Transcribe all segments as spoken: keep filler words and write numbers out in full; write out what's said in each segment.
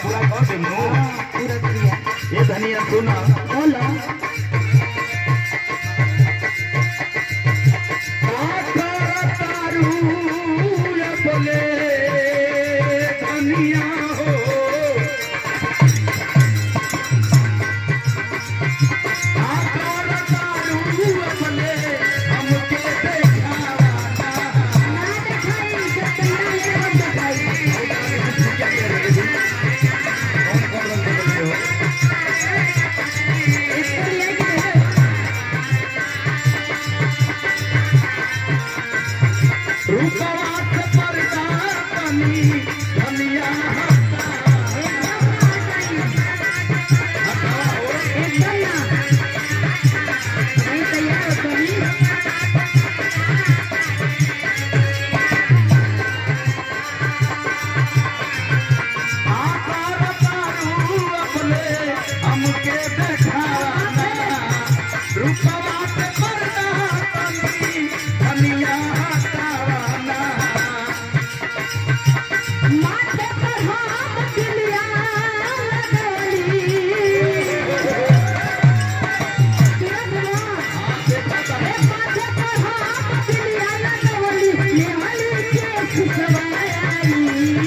पूरा कौन से नो पूरा क्रिया ये धनिया सुना बोलो बोले धनिया हो आकर तारू बोले हमके देखावा ना दिखाई सतना ये मत दिखाई कौन कौन रंग बदलते हो इसको लेके रूपवास पर्दा बनी धनिया एकदम ना नहीं तैयार हो कहीं आकार तारू अपने हमके देखाना रूपवास पर्दा बनी धनिया हटावाना माथे पर हाथ दिलिया लगोली ए माथे पर हाथ दिलिया लगोली नेवाली के खुशवाई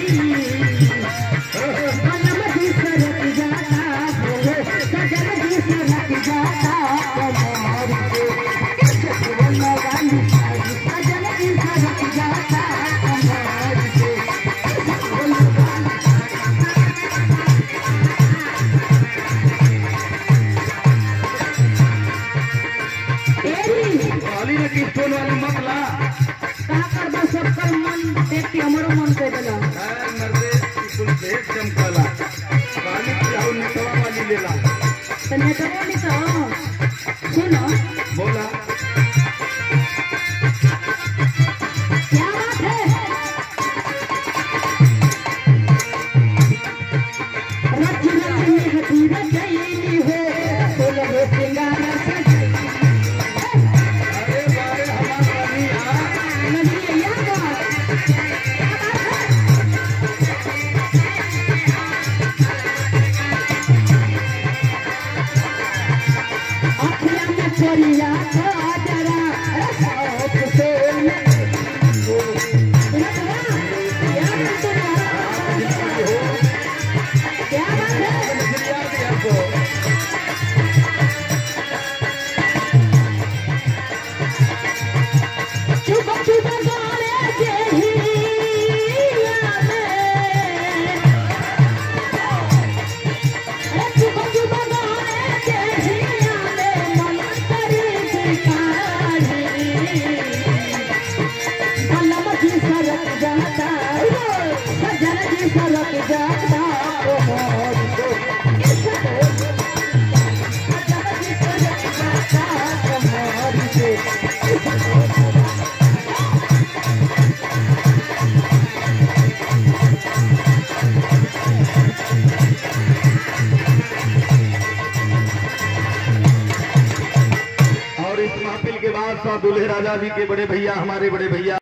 मनम की सरक जाता बोले सजन की सरक जाता कमर के सजन वाली सजन की सरक जाता कमर के वाली ने किस टोन वाली मत ला का करबा सबकर मन देख के हमरो मन को देला ऐ मर्दे कुल भेद चमकाला वाली चाहो नेटवा वाली लेला तो नेटवा नहीं तो सुनो बोला क्या बात है रच रच में हथीरा जईली हो सोलह सिंगार सजई अरे बारे हमार वाली आ नहीं या बात क्या बात है अखिया में चलिया जरा साथ से क्या बात है नजरिया दिया को चुप चुप गाने के ही यादें अरे चुप चुप गाने के ही यादें मन करी दिखाई बलम की सरक जाता सजन की सरक जाता कमर को सजन की सरक जाता कमर को और इस महफिल के बाद साथ दूल्हे राजा जी के बड़े भैया हमारे बड़े भैया